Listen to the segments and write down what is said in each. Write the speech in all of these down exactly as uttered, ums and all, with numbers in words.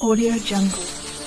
Audio Jungle.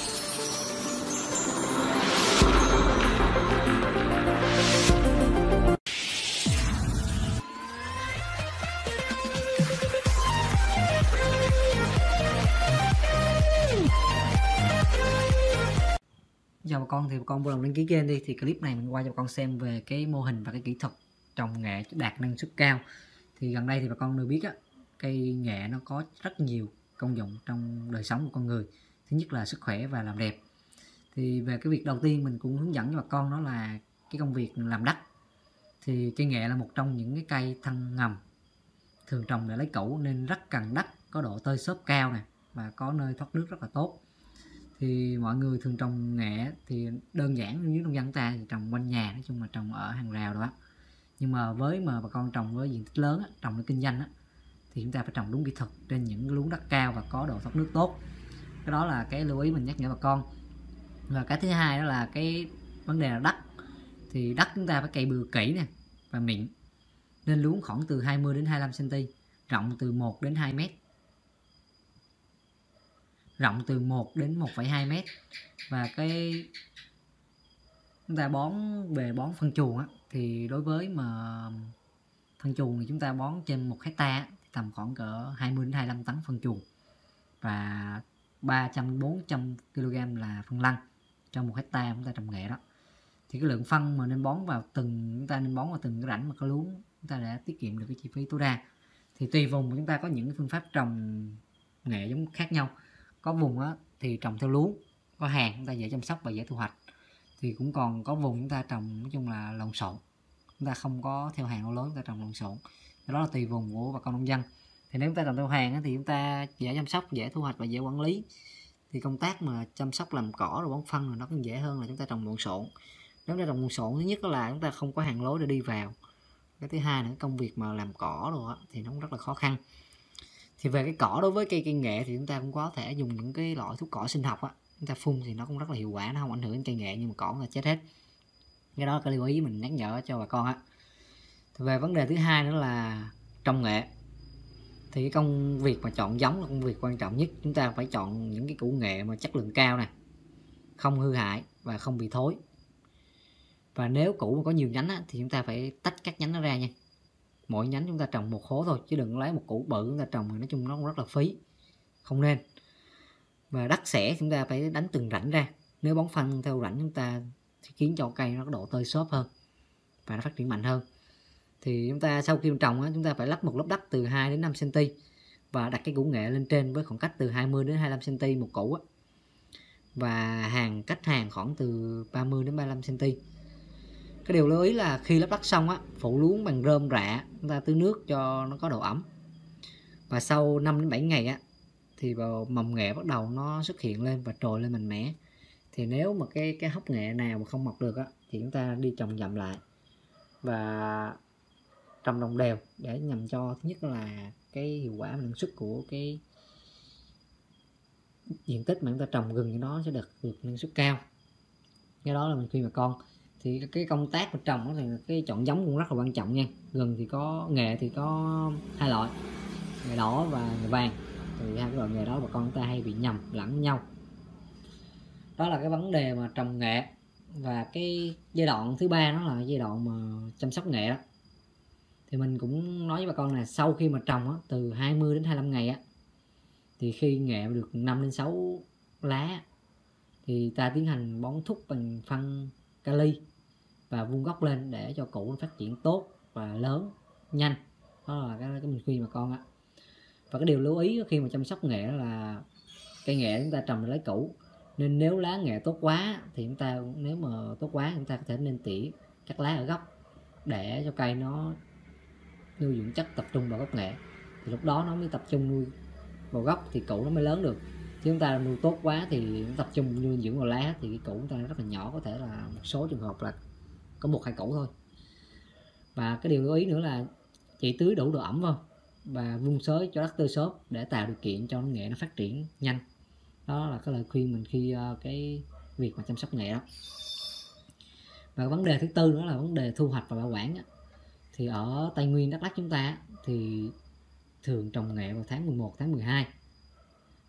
Chào bà con, thì bà con vui lòng đăng ký kênh đi. Thì clip này mình qua cho bà con xem về cái mô hình và cái kỹ thuật trồng nghệ đạt năng suất cao. Thì gần đây thì bà con đều biết á, cây nghệ nó có rất nhiều công dụng trong đời sống của con người. Thứ nhất là sức khỏe và làm đẹp. Thì về cái việc đầu tiên mình cũng hướng dẫn cho bà con đó là cái công việc làm đất. Thì cây nghệ là một trong những cái cây thân ngầm thường trồng để lấy củ, nên rất cần đất có độ tơi xốp cao nè và có nơi thoát nước rất là tốt. Thì mọi người thường trồng nghệ thì đơn giản như nông dân ta thì trồng quanh nhà, nói chung là trồng ở hàng rào đó. Nhưng mà với mà bà con trồng với diện tích lớn á, trồng để kinh doanh á, thì chúng ta phải trồng đúng kỹ thuật trên những luống đất cao và có độ thoát nước tốt. Cái đó là cái lưu ý mình nhắc nhở bà con. Và cái thứ hai đó là cái vấn đề là đất. Thì đất chúng ta phải cày bừa kỹ nè và mịn, nên luống khoảng từ hai mươi đến hai mươi lăm xăng-ti-mét, rộng từ một đến hai mét, rộng từ một đến một phẩy hai mét. Và cái chúng ta bón về bón phân chuồng á, thì đối với mà phân chuồng thì chúng ta bón trên một hecta tầm khoảng cỡ hai mươi đến hai mươi lăm tấn phân chuồng và ba trăm đến bốn trăm ki lô gam là phân lăn trong một hecta chúng ta trồng nghệ đó. Thì cái lượng phân mà nên bón vào từng chúng ta nên bón vào từng cái rãnh mà có luống, chúng ta đã tiết kiệm được cái chi phí tối đa. Thì tùy vùng chúng ta có những phương pháp trồng nghệ giống khác nhau. Có vùng á, thì trồng theo luống, có hàng chúng ta dễ chăm sóc và dễ thu hoạch. Thì cũng còn có vùng chúng ta trồng nói chung là lộn xộn, chúng ta không có theo hàng lớn, chúng ta trồng lộn xộn. Đó là tùy vùng của bà con nông dân. Thì nếu chúng ta trồng theo hàng á, thì chúng ta dễ chăm sóc, dễ thu hoạch và dễ quản lý. Thì công tác mà chăm sóc làm cỏ rồi bón phân là nó cũng dễ hơn là chúng ta trồng lộn xộn. Nếu chúng ta trồng lộn xộn, thứ nhất là chúng ta không có hàng lối để đi vào. Cái thứ hai là công việc mà làm cỏ rồi á, thì nó cũng rất là khó khăn. Thì về cái cỏ đối với cây cây nghệ thì chúng ta cũng có thể dùng những cái loại thuốc cỏ sinh học á, chúng ta phun thì nó cũng rất là hiệu quả, nó không ảnh hưởng đến cây nghệ, nhưng mà cỏ là chết hết. Cái đó là cái lưu ý mình nhắc nhở cho bà con á. Thì về vấn đề thứ hai nữa là trồng nghệ, thì cái công việc mà chọn giống là công việc quan trọng nhất. Chúng ta phải chọn những cái củ nghệ mà chất lượng cao nè, không hư hại và không bị thối. Và nếu củ mà có nhiều nhánh á, thì chúng ta phải tách các nhánh nó ra nha. Mỗi nhánh chúng ta trồng một hố thôi, chứ đừng lấy một củ bự chúng ta trồng, thì nói chung nó cũng rất là phí, không nên. Và đất sẻ chúng ta phải đánh từng rãnh ra. Nếu bón phân theo rãnh chúng ta thì khiến cho cây nó có độ tơi xốp hơn và nó phát triển mạnh hơn. Thì chúng ta sau khi trồng á, chúng ta phải lắp một lớp đất từ hai đến năm xăng-ti-mét và đặt cái củ nghệ lên trên với khoảng cách từ hai mươi đến hai mươi lăm xăng-ti-mét một củ á. Và hàng cách hàng khoảng từ ba mươi đến ba mươi lăm xăng-ti-mét. Cái điều lưu ý là khi lắp đất xong á, phủ luống bằng rơm rạ, chúng ta tưới nước cho nó có độ ẩm. Và sau năm đến bảy ngày á, thì vào mầm nghệ bắt đầu nó xuất hiện lên và trồi lên mạnh mẽ. Thì nếu mà cái cái hốc nghệ nào mà không mọc được á, thì chúng ta đi trồng dặm lại và trồng đồng đều để nhằm cho thứ nhất là cái hiệu quả và năng suất của cái diện tích mà chúng ta trồng gừng, nó sẽ được được năng suất cao. Cái đó là mình khuyên bà con. Thì cái công tác mà trồng thì cái chọn giống cũng rất là quan trọng nha. Gừng thì có nghệ thì có hai loại, nghệ đỏ và nghệ vàng. Thì hai cái loại nghệ đó bà con chúng ta hay bị nhầm lẫn nhau. Đó là cái vấn đề mà trồng nghệ. Và cái giai đoạn thứ ba đó là giai đoạn mà chăm sóc nghệ đó. Thì mình cũng nói với bà con là sau khi mà trồng á, từ hai mươi đến hai mươi lăm ngày á, thì khi nghệ được năm đến sáu lá thì ta tiến hành bón thúc bằng phân kali và vun gốc lên để cho củ nó phát triển tốt và lớn nhanh. Đó là cái, cái mình khuyên bà con á. Và cái điều lưu ý khi mà chăm sóc nghệ là cây nghệ chúng ta trồng để lấy củ, nên nếu lá nghệ tốt quá thì chúng ta, nếu mà tốt quá chúng ta có thể nên tỉa các lá ở gốc để cho cây nó nuôi dưỡng chất tập trung vào gốc nghệ. Thì lúc đó nó mới tập trung nuôi vào gốc thì củ nó mới lớn được. Chứ chúng ta nuôi tốt quá thì nó tập trung nuôi dưỡng vào lá thì cái củ chúng ta rất là nhỏ, có thể là một số trường hợp là có một hai củ thôi. Và cái điều lưu ý nữa là chỉ tưới đủ độ ẩm vào và vun xới cho đất tơi xốp để tạo điều kiện cho nghệ nó phát triển nhanh. Đó là cái lời khuyên mình khi uh, cái việc mà chăm sóc nghệ đó. Và vấn đề thứ tư nữa là vấn đề thu hoạch và bảo quản á. Thì ở Tây Nguyên, Đắk Lắk chúng ta thì thường trồng nghệ vào tháng mười một, tháng mười hai.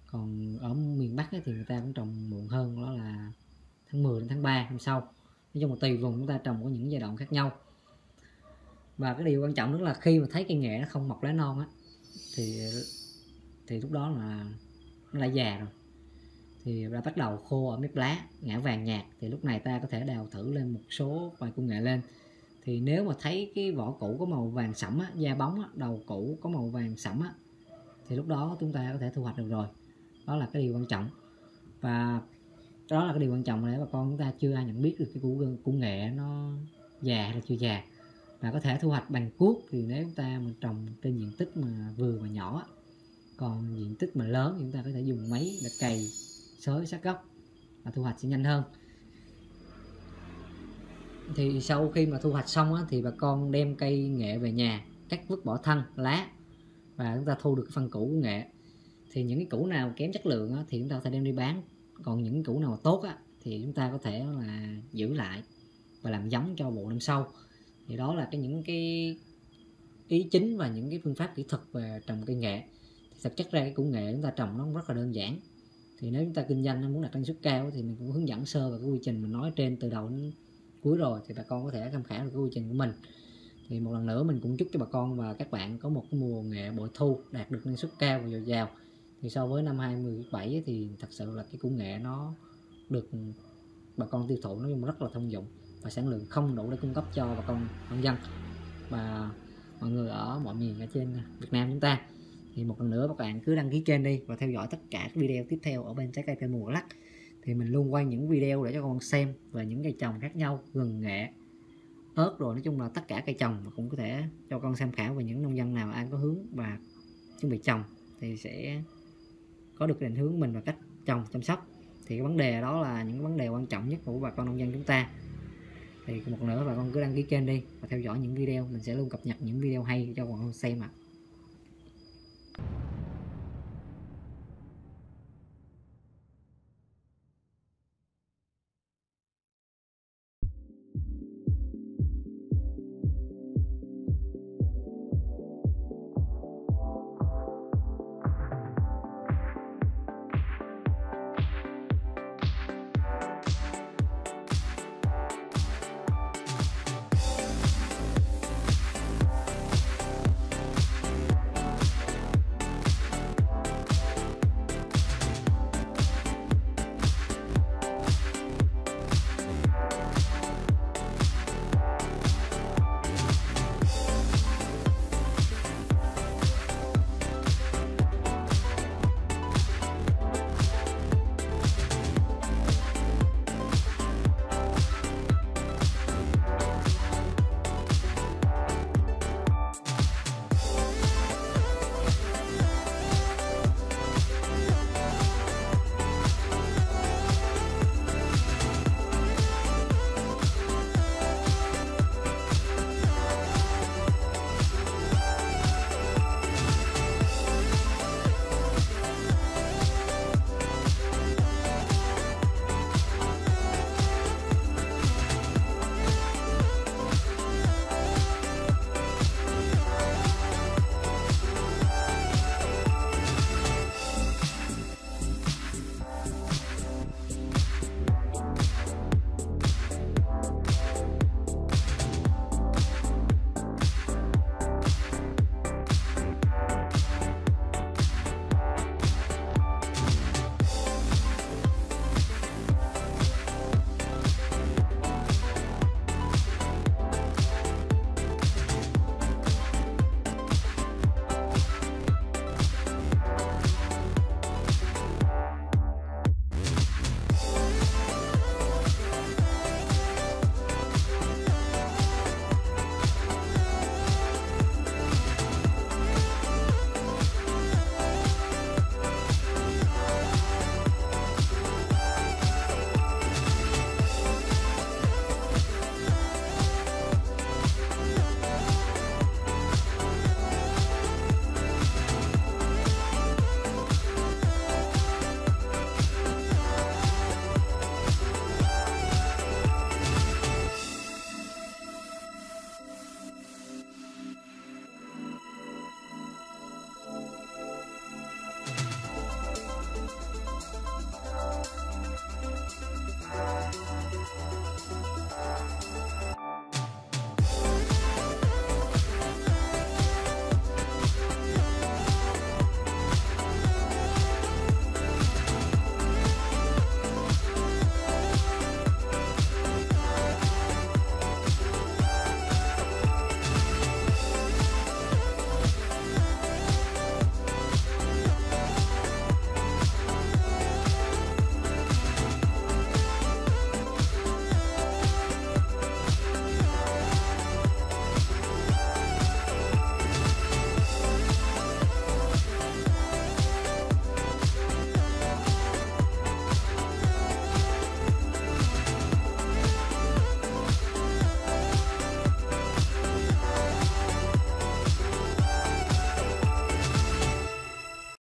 Còn ở miền Bắc ấy, thì người ta cũng trồng muộn hơn, đó là tháng mười đến tháng ba năm sau. Nói chung là tùy vùng chúng ta trồng có những giai đoạn khác nhau. Và cái điều quan trọng nữa là khi mà thấy cây nghệ nó không mọc lá non á, thì thì lúc đó là nó đã già rồi, thì đã bắt đầu khô ở mép lá, ngã vàng nhạt, thì lúc này ta có thể đào thử lên một số vài củ nghệ lên. Thì nếu mà thấy cái vỏ củ có màu vàng sẫm á, da bóng á, đầu củ có màu vàng sẫm á, thì lúc đó chúng ta có thể thu hoạch được rồi. Đó là cái điều quan trọng, và đó là cái điều quan trọng để bà con chúng ta chưa ai nhận biết được cái củ củ nghệ nó già hay là chưa già. Và có thể thu hoạch bằng cuốc, thì nếu chúng ta mà trồng trên diện tích mà vừa và nhỏ, còn diện tích mà lớn thì chúng ta có thể dùng máy để cày xới sát gốc và thu hoạch sẽ nhanh hơn. Thì sau khi mà thu hoạch xong á, thì bà con đem cây nghệ về nhà, cắt vứt bỏ thân lá, và chúng ta thu được cái phân củ của nghệ. Thì những cái củ nào kém chất lượng á, thì chúng ta có thể đem đi bán, còn những củ nào tốt á, thì chúng ta có thể là giữ lại và làm giống cho vụ năm sau. Thì đó là cái những cái ý chính và những cái phương pháp kỹ thuật về trồng cây nghệ. Thì thực chất ra cái củ nghệ chúng ta trồng nó rất là đơn giản. Thì nếu chúng ta kinh doanh muốn đạt năng suất cao thì mình cũng hướng dẫn sơ về cái quy trình mình nói trên từ đầu đến cuối rồi, thì bà con có thể tham khảo được cái quy trình của mình. Thì một lần nữa mình cũng chúc cho bà con và các bạn có một cái mùa nghệ bội thu đạt được năng suất cao và dồi dào. Thì so với năm hai không một bảy thì thật sự là cái củ nghệ nó được bà con tiêu thụ nó rất là thông dụng, và sản lượng không đủ để cung cấp cho bà con nông dân và mọi người ở mọi miền ở trên Việt Nam chúng ta. Thì một lần nữa các bạn cứ đăng ký kênh đi và theo dõi tất cả các video tiếp theo ở bên Trái Cây Cây Mùa Lắc. Thì mình luôn quay những video để cho con xem về những cây trồng khác nhau, gừng, nghệ, ớt, rồi nói chung là tất cả cây trồng, mà cũng có thể cho con tham khảo về những nông dân nào ai có hướng và chuẩn bị trồng thì sẽ có được định hướng mình và cách trồng chăm sóc. Thì cái vấn đề đó là những vấn đề quan trọng nhất của bà con nông dân chúng ta. Thì một nữa bà con cứ đăng ký kênh đi và theo dõi những video, mình sẽ luôn cập nhật những video hay cho bà con xem ạ. À.